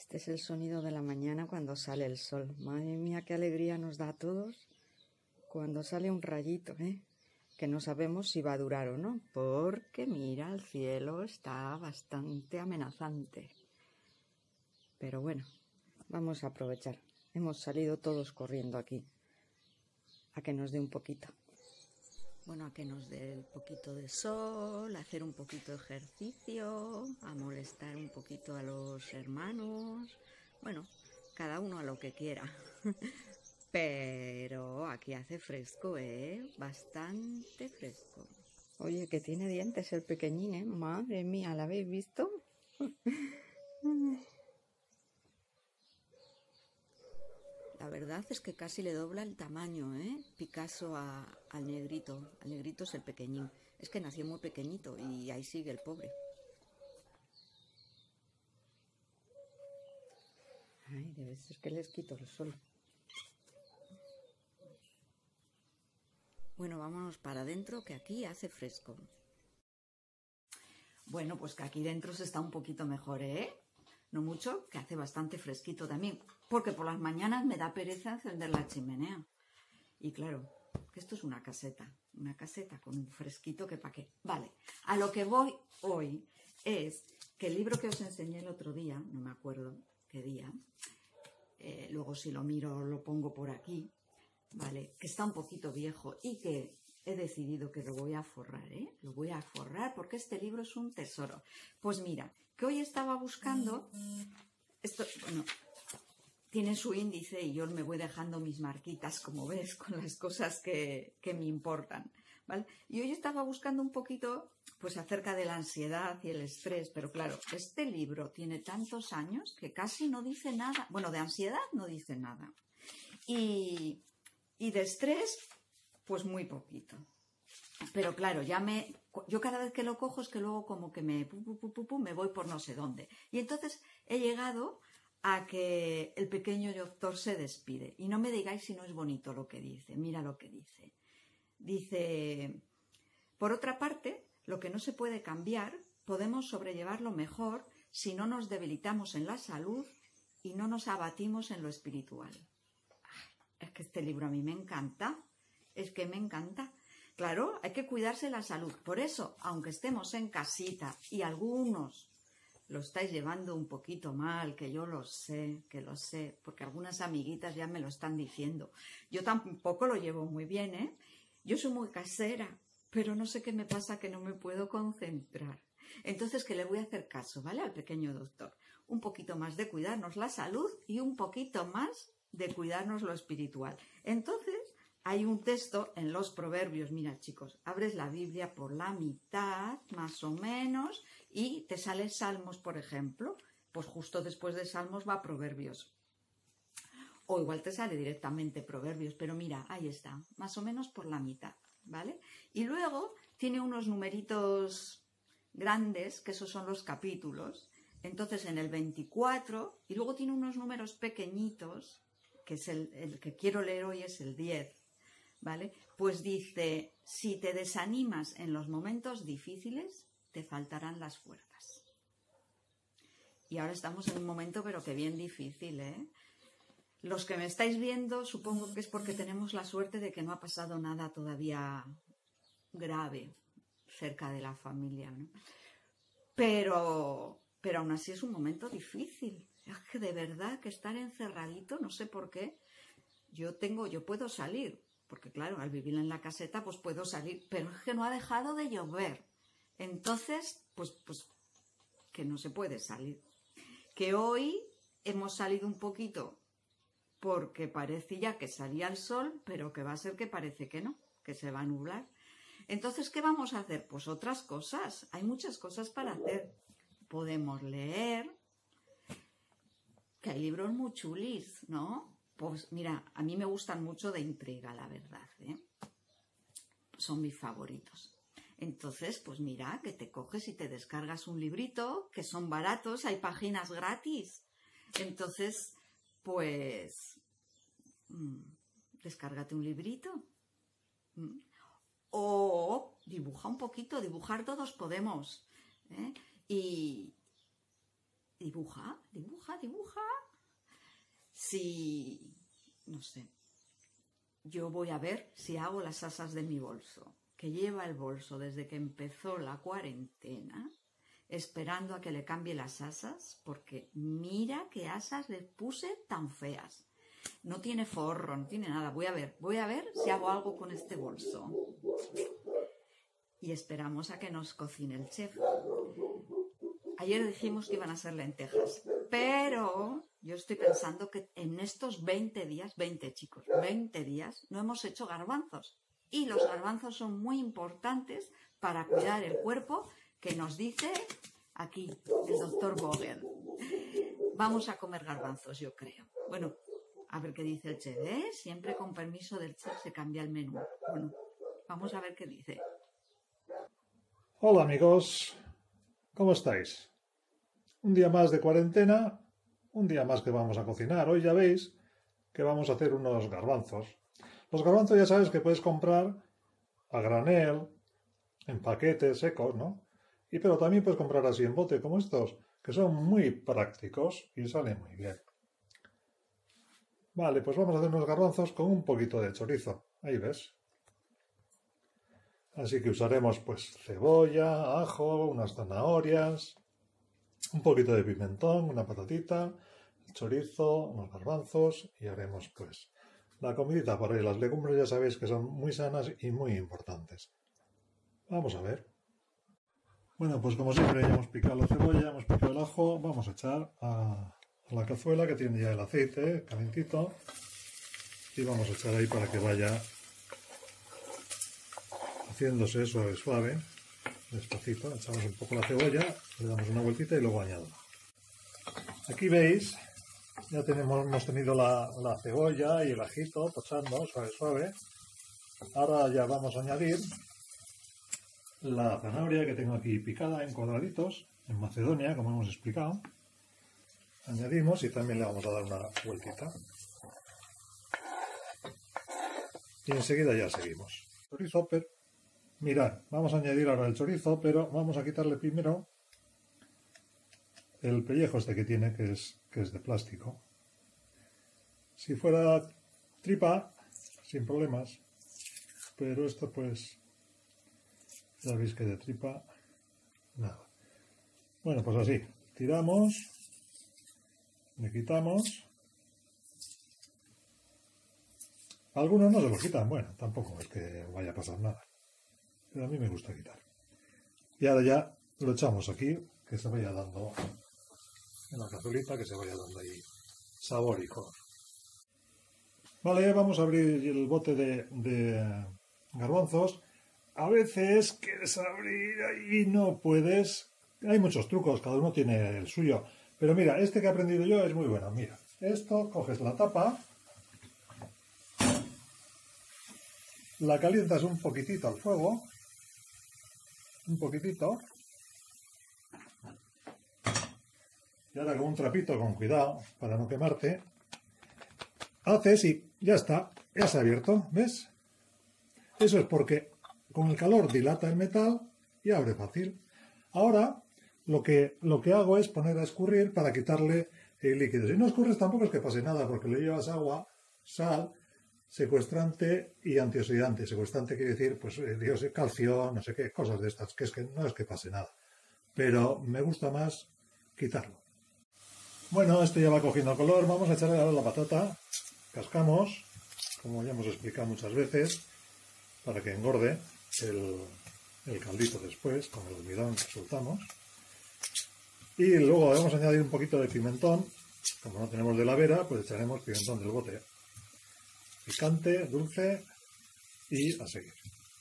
Este es el sonido de la mañana cuando sale el sol. Madre mía, qué alegría nos da a todos cuando sale un rayito, ¿eh? Que no sabemos si va a durar o no, porque mira, el cielo está bastante amenazante. Pero bueno, vamos a aprovechar. Hemos salido todos corriendo aquí a que nos dé un poquito. Bueno, a que nos dé el poquito de sol, a hacer un poquito de ejercicio, a molestar un poquito a los hermanos. Bueno, cada uno a lo que quiera. Pero aquí hace fresco, ¿eh? Bastante fresco. Oye, que tiene dientes el pequeñín, ¿eh? Madre mía, ¿la habéis visto? La verdad es que casi le dobla el tamaño, ¿eh? Picasso al negrito. Al negrito es el pequeñín. Es que nació muy pequeñito y ahí sigue el pobre. Ay, debe ser que les quito el sol. Bueno, vámonos para adentro, que aquí hace fresco. Bueno, pues que aquí dentro se está un poquito mejor, ¿eh? No mucho, que hace bastante fresquito también, porque por las mañanas me da pereza encender la chimenea. Y claro, que esto es una caseta con un fresquito que pa' qué. Vale, a lo que voy hoy es que el libro que os enseñé el otro día, no me acuerdo qué día, luego si lo miro lo pongo por aquí, ¿vale? Que está un poquito viejo y que he decidido que lo voy a forrar, ¿eh? Lo voy a forrar porque este libro es un tesoro. Pues mira, que hoy estaba buscando, esto, bueno, tiene su índice y yo me voy dejando mis marquitas, como ves, con las cosas que me importan, ¿vale? Y hoy estaba buscando un poquito, pues, acerca de la ansiedad y el estrés, pero claro, este libro tiene tantos años que casi no dice nada. Bueno, de ansiedad no dice nada. Y de estrés, pues muy poquito. Pero claro, yo cada vez que lo cojo es que luego como que me voy por no sé dónde. Y entonces he llegado a que el pequeño doctor se despide. Y no me digáis si no es bonito lo que dice. Mira lo que dice. Dice, por otra parte, lo que no se puede cambiar, podemos sobrellevarlo mejor si no nos debilitamos en la salud y no nos abatimos en lo espiritual. Es que este libro a mí me encanta. Es que me encanta. Claro, hay que cuidarse la salud. Por eso, aunque estemos en casita y algunos lo estáis llevando un poquito mal, que yo lo sé, porque algunas amiguitas ya me lo están diciendo. Yo tampoco lo llevo muy bien, ¿eh? Yo soy muy casera, pero no sé qué me pasa que no me puedo concentrar. Entonces, que le voy a hacer caso, ¿vale? Al pequeño doctor. Un poquito más de cuidarnos la salud y un poquito más de cuidarnos lo espiritual. Entonces, hay un texto en los Proverbios, mira chicos, abres la Biblia por la mitad, más o menos, y te sale Salmos, por ejemplo, pues justo después de Salmos va Proverbios. O igual te sale directamente Proverbios, pero mira, ahí está, más o menos por la mitad, ¿vale? Y luego tiene unos numeritos grandes, que esos son los capítulos, entonces en el 24, y luego tiene unos números pequeñitos, que es el que quiero leer hoy es el 10, ¿vale? Pues dice, si te desanimas en los momentos difíciles, te faltarán las fuerzas. Y ahora estamos en un momento, pero que bien difícil, ¿eh? Los que me estáis viendo, supongo que es porque tenemos la suerte de que no ha pasado nada todavía grave cerca de la familia, ¿no? Pero aún así es un momento difícil. Es que de verdad que estar encerradito, no sé por qué, yo puedo salir, porque claro, al vivir en la caseta pues puedo salir, pero es que no ha dejado de llover. Entonces, pues que no se puede salir. Que hoy hemos salido un poquito porque parece ya que salía el sol, pero que va a ser que parece que no, que se va a nublar. Entonces, ¿qué vamos a hacer? Pues otras cosas. Hay muchas cosas para hacer. Podemos leer, que hay libros muy chulis, ¿no? Pues mira, a mí me gustan mucho de intriga, la verdad, ¿eh? Son mis favoritos. Entonces, pues mira, que te coges y te descargas un librito, que son baratos, hay páginas gratis. Entonces, pues, descárgate un librito. O dibuja un poquito, dibujar todos podemos, ¿eh? Y Dibuja, dibuja, dibuja. Si, no sé, yo voy a ver si hago las asas de mi bolso, que lleva el bolso desde que empezó la cuarentena, esperando a que le cambie las asas, porque mira qué asas le puse tan feas. No tiene forro, no tiene nada. Voy a ver si hago algo con este bolso. Y esperamos a que nos cocine el chef. Ayer dijimos que iban a ser lentejas, pero yo estoy pensando que en estos 20 días, 20 chicos, 20 días, no hemos hecho garbanzos. Y los garbanzos son muy importantes para cuidar el cuerpo, que nos dice aquí el doctor Vogel. Vamos a comer garbanzos, yo creo. Bueno, a ver qué dice el chef, ¿eh? Siempre con permiso del chef se cambia el menú. Bueno, vamos a ver qué dice. Hola amigos, ¿cómo estáis? Un día más de cuarentena, un día más que vamos a cocinar. Hoy ya veis que vamos a hacer unos garbanzos. Los garbanzos ya sabes que puedes comprar a granel, en paquetes secos, ¿no? Pero también puedes comprar así en bote como estos, que son muy prácticos y salen muy bien. Vale, pues vamos a hacer unos garbanzos con un poquito de chorizo. Ahí ves. Así que usaremos pues cebolla, ajo, unas zanahorias, un poquito de pimentón, una patatita, chorizo, unos garbanzos y haremos pues la comidita por ahí. Las legumbres ya sabéis que son muy sanas y muy importantes. Vamos a ver. Bueno, pues como siempre ya hemos picado la cebolla, hemos picado el ajo, vamos a echar a la cazuela que tiene ya el aceite calentito y vamos a echar ahí para que vaya haciéndose suave, suave, despacito. Echamos un poco la cebolla, le damos una vueltita y luego añado. Aquí veis, ya hemos tenido la cebolla y el ajito pochando suave, suave. Ahora ya vamos a añadir la zanahoria que tengo aquí picada en cuadraditos, en Macedonia, como hemos explicado. Añadimos y también le vamos a dar una vueltita. Y enseguida ya seguimos. Chorizo, pero mirad, vamos a añadir ahora el chorizo, pero vamos a quitarle primero el pellejo este que tiene, que es de plástico. Si fuera tripa, sin problemas, pero esto pues, ya veis que de tripa, nada. Bueno, pues así, tiramos, le quitamos. Algunos no se lo quitan, bueno, tampoco es que vaya a pasar nada. Pero a mí me gusta quitar. Y ahora ya lo echamos aquí, que se vaya dando en la cazuelita, que se vaya dando ahí sabor y color. Vale, vamos a abrir el bote de garbanzos. A veces quieres abrir y no puedes. Hay muchos trucos, cada uno tiene el suyo. Pero mira, este que he aprendido yo es muy bueno. Mira, esto, coges la tapa, la calientas un poquitito al fuego, un poquitito, y ahora con un trapito, con cuidado, para no quemarte, haces y ya está, ya se ha abierto, ¿ves? Eso es porque con el calor dilata el metal y abre fácil. Ahora lo que hago es poner a escurrir para quitarle el líquido. Si no escurres tampoco es que pase nada, porque le llevas agua, sal, secuestrante y antioxidante. Secuestrante quiere decir, pues, calcio, no sé qué, cosas de estas, que no es que pase nada. Pero me gusta más quitarlo. Bueno, esto ya va cogiendo color. Vamos a echarle ahora la patata. Cascamos, como ya hemos explicado muchas veces, para que engorde el caldito después, con el almidón que soltamos. Y luego vamos a añadir un poquito de pimentón. Como no tenemos de la vera, pues echaremos pimentón del bote. Picante, dulce y a seguir.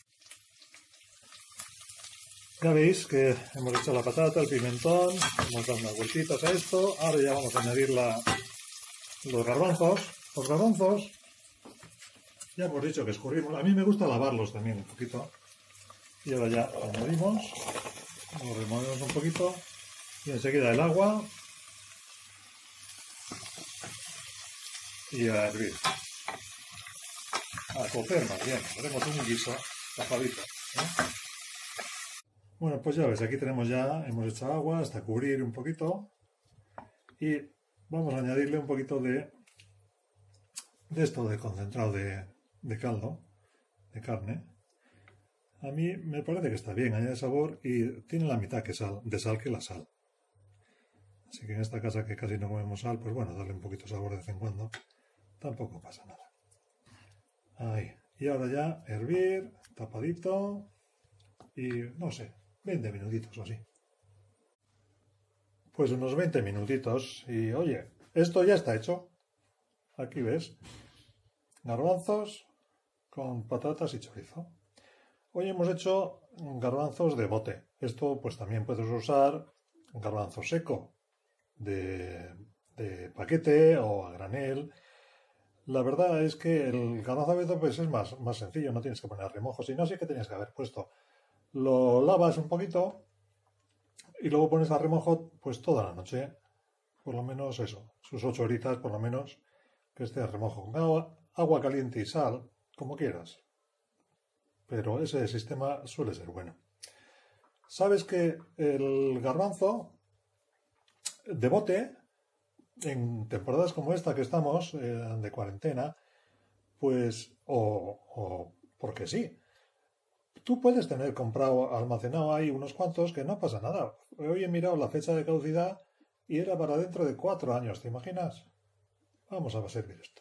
Ya veis que hemos hecho la patata, el pimentón, hemos dado unas vueltitas a esto. Ahora ya vamos a añadir los garbanzos. Los garbanzos, ya hemos dicho que escurrimos. A mí me gusta lavarlos también un poquito. Y ahora ya añadimos, lo removemos un poquito y enseguida el agua y a hervir. A cocer más bien, haremos un guiso tapadito, ¿eh? Bueno, pues ya ves, aquí tenemos ya, hemos echado agua hasta cubrir un poquito Y vamos a añadirle un poquito de esto de concentrado de caldo, de carne. A mí me parece que está bien, añade sabor y tiene la mitad de sal que la sal. Así que en esta casa que casi no comemos sal, pues bueno, darle un poquito de sabor de vez en cuando, tampoco pasa nada. Ahí. Y ahora ya hervir, tapadito y no sé, 20 minutitos o así. Pues unos 20 minutitos y oye, esto ya está hecho. Aquí ves, garbanzos con patatas y chorizo. Hoy hemos hecho garbanzos de bote. Esto pues también puedes usar garbanzo seco de paquete o a granel. La verdad es que el garbanzo de bote pues es más sencillo, no tienes que poner remojo. Si no, sí que tenías que haber puesto. Lo lavas un poquito y luego pones a remojo pues toda la noche. Por lo menos eso, sus 8 horitas por lo menos que esté a remojo. Con agua caliente y sal, como quieras. Pero ese sistema suele ser bueno. Sabes que el garbanzo de bote, en temporadas como esta que estamos, de cuarentena, pues, o porque sí, tú puedes tener comprado, almacenado ahí unos cuantos que no pasa nada. Hoy he mirado la fecha de caducidad y era para dentro de 4 años, ¿te imaginas? Vamos a servir esto.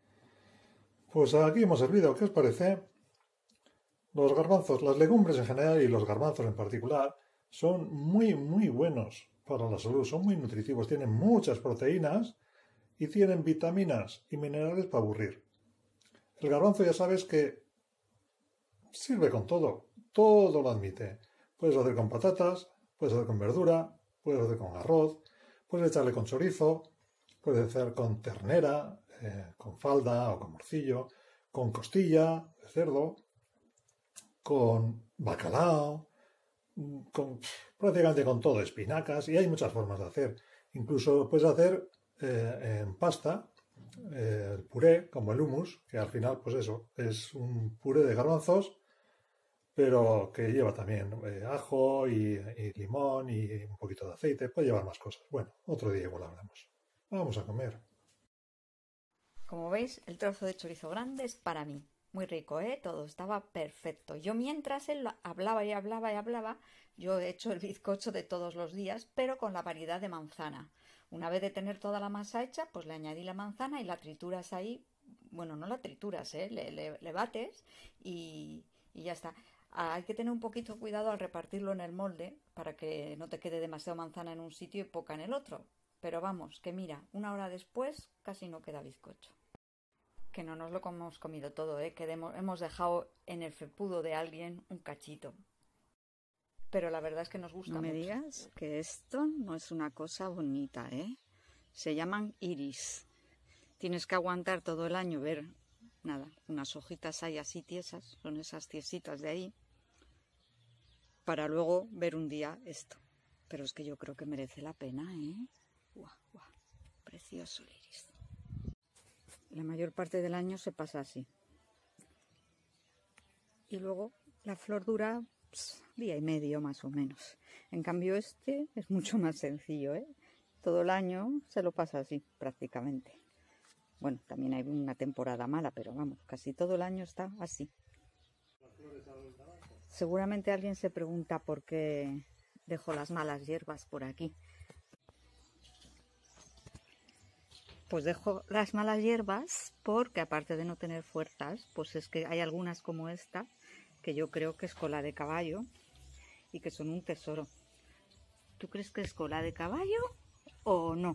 Pues aquí hemos servido, ¿qué os parece? Los garbanzos, las legumbres en general y los garbanzos en particular son muy buenos para la salud, son muy nutritivos, tienen muchas proteínas y tienen vitaminas y minerales para aburrir. El garbanzo ya sabes que sirve con todo lo admite. Puedes hacer con patatas, puedes hacer con verdura, puedes hacer con arroz, puedes echarle con chorizo, puedes hacer con ternera, con falda o con morcillo, con costilla de cerdo, con bacalao, prácticamente con todo, espinacas, y hay muchas formas de hacer. Incluso puedes hacer en pasta el puré, como el hummus, que al final, pues eso, es un puré de garbanzos, pero que lleva también ajo y limón y un poquito de aceite, puede llevar más cosas. Bueno, otro día igual hablamos. Vamos a comer. Como veis, el trozo de chorizo grande es para mí. Muy rico, ¿eh? Todo estaba perfecto. Yo mientras él hablaba y hablaba y hablaba, yo he hecho el bizcocho de todos los días, pero con la variedad de manzana. Una vez de tener toda la masa hecha, pues le añadí la manzana y la trituras ahí. Bueno, no la trituras, ¿eh? Le bates y ya está. Hay que tener un poquito de cuidado al repartirlo en el molde para que no te quede demasiado manzana en un sitio y poca en el otro. Pero vamos, que mira, 1 hora después casi no queda bizcocho. Que no nos lo hemos comido todo, que hemos dejado en el felpudo de alguien un cachito. Pero la verdad es que nos gusta mucho. No me digas que esto no es una cosa bonita, ¿eh? Se llaman iris. Tienes que aguantar todo el año ver, nada, unas hojitas ahí así tiesas, son esas tiesitas de ahí, para luego ver un día esto. Pero es que yo creo que merece la pena, ¿eh? ¡Guau, guau! Precioso el iris. La mayor parte del año se pasa así. Y luego la flor dura día y medio más o menos. En cambio este es mucho más sencillo, ¿eh? Todo el año se lo pasa así prácticamente. Bueno, también hay una temporada mala, pero vamos, casi todo el año está así. Seguramente alguien se pregunta por qué dejo las malas hierbas por aquí. Pues dejo las malas hierbas porque aparte de no tener fuerzas, pues es que hay algunas como esta, que yo creo que es cola de caballo y que son un tesoro. ¿Tú crees que es cola de caballo o no?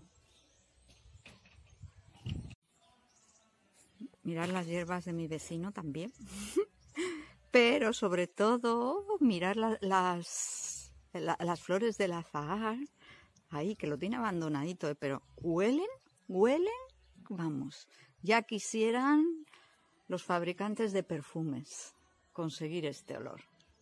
Mirad las hierbas de mi vecino también. Pero sobre todo mirar las flores del azahar. Ahí, que lo tiene abandonadito, pero huelen, vamos. Ya quisieran los fabricantes de perfumes conseguir este olor.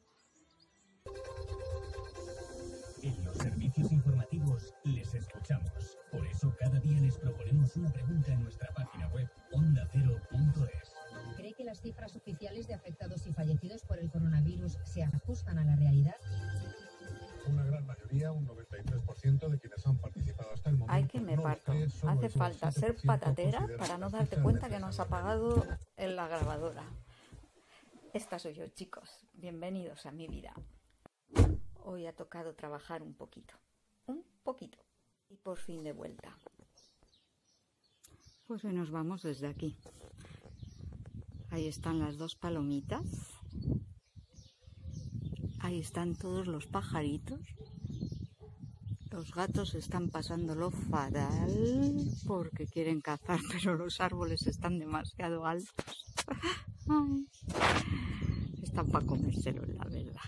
En los servicios informativos les escuchamos. Por eso cada día les proponemos una pregunta en nuestra página web ondacero.es. ¿Cree que las cifras oficiales de afectados y fallecidos por el coronavirus se ajustan a la realidad? Una gran mayoría, un 93%. 90% de quienes han participado hasta el momento. Ay, que me parto. Hace falta ser patatera para no darte cuenta que no has apagado en la grabadora. Esta soy yo, chicos. Bienvenidos a mi vida. Hoy ha tocado trabajar un poquito. Un poquito. Y por fin de vuelta. Pues hoy nos vamos desde aquí. Ahí están las dos palomitas. Ahí están todos los pajaritos. Los gatos están pasándolo fatal porque quieren cazar, pero los árboles están demasiado altos. Ay, están para comérselos, la verdad.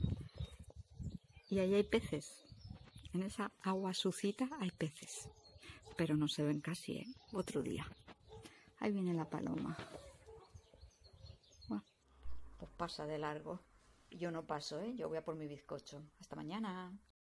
Y ahí hay peces. En esa agua sucita hay peces. Pero no se ven casi, ¿eh? Otro día. Ahí viene la paloma. Bueno, pues pasa de largo. Yo no paso, ¿eh? Yo voy a por mi bizcocho. Hasta mañana.